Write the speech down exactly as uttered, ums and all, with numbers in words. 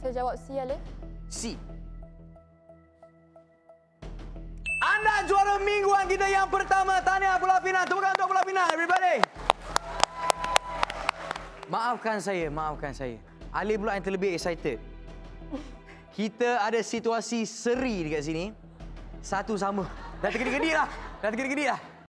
Saya jawab C, Alif. C. Anda juara mingguan kita yang pertama. Tahniah Pulau Pinang. Tepuk tangan untuk Pulau Pinang, everybody. Maafkan saya, maafkan saya. Alif pula yang terlebih excited. Kita ada situasi seri dekat sini. Satu sama. Dah tergedi-gedi lah. Dah tergedi-gedi lah.